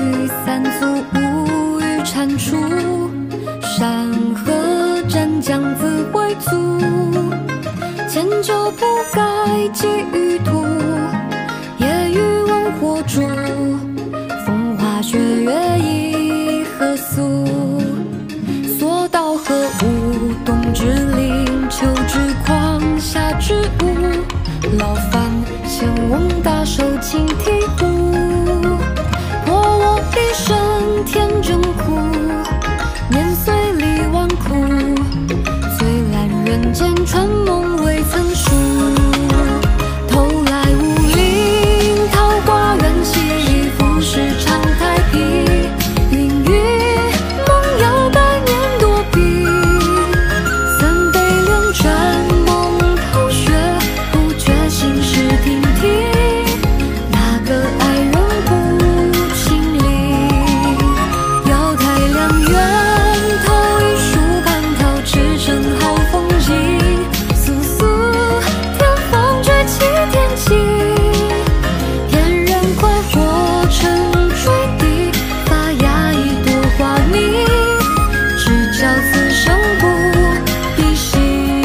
雨三足无语蟾蜍，山河湛江自回族。迁就不该寄予土，夜雨问火烛。风花雪月一何俗？所道何物？冬之凛，秋之狂，夏之无。劳烦仙翁大手轻提壶，破我一生天真苦，年岁历万苦。最烂人间春梦未曾数，投来无令桃花源起，浮世长太平。云雨梦摇百年多比，三杯两盏梦头雪，不觉心事亭亭。哪个爱人不亲离？瑶台两院投一树蟠桃，驰骋好风景。簌簌天风崛起天晴，天人快活成坠地，发芽一朵花蜜，只教此生不必息。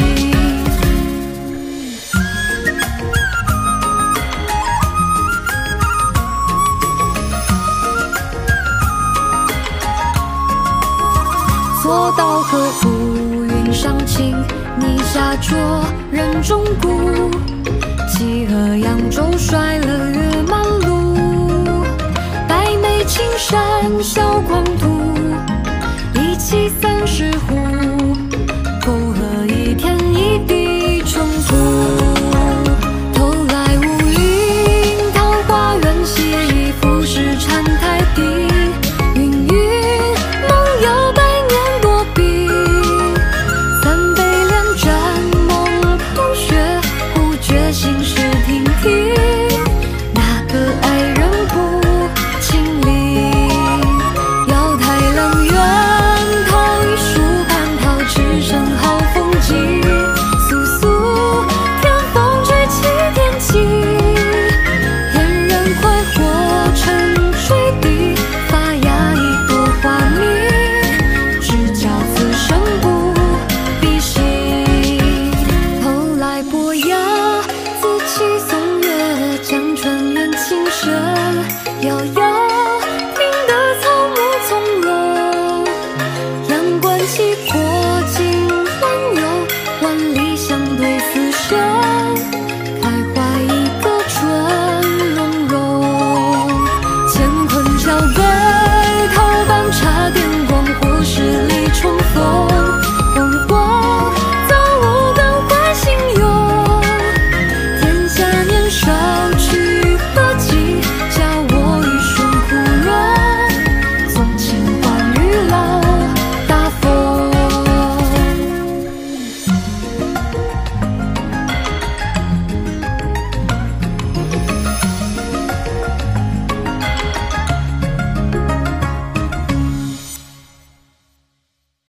所道何物？云上清，泥下浊，人中孤。弃河扬州，率了月满路。百媚青山笑狂徒，一骑30户。